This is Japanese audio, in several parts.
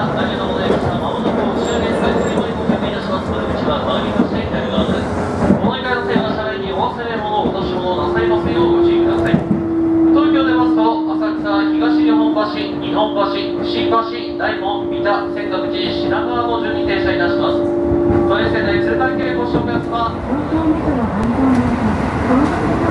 ありがとうございました。まもなく押上スカイツリーに到着いたします。窓口は回りまして左側です。お乗り換えの際は車内にお忘れ物、落とし物なさいませようご注意ください。東京出ますと、浅草、東日本橋、日本橋、新橋、大門、三田、泉岳寺、品川の順に停車いたします。都営線内鶴関係ご紹介は東京メトロ半蔵門線、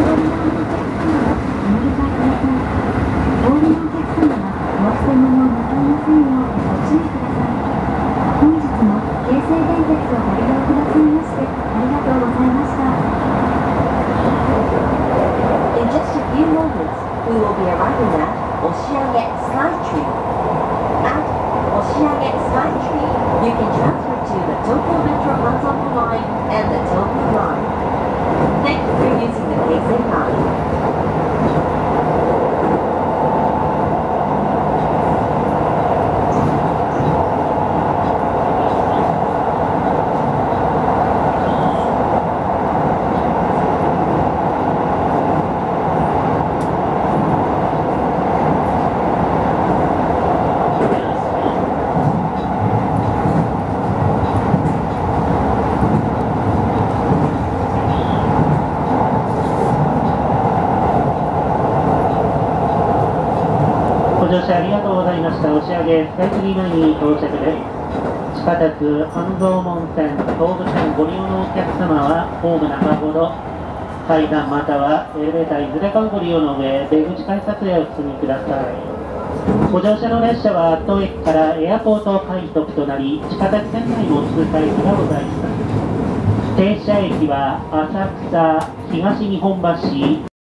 お降りのお客様はお忘れ物をなさいませんようご注意ください。本日も京成電鉄をご利用くださいましてありがとうございました。In just a few moments, we will be arriving at Oshiage Skytree. At Oshiage Skytree, you can transfer to the Tokyo Metro Hanzoku Line and the Tobu Line. Thank you for using the Keisei Line. ご乗車ありがとうございました。押上スカイツリー前に到着です。地下鉄半蔵門線、東武線ご利用のお客様はホーム中ほど階段またはエレベーターいずれかをご利用の上、出口改札へお進みください。ご乗車の列車は当駅からエアポート快速となり、地下鉄線内も通過駅がございます。停車駅は浅草、東日本橋、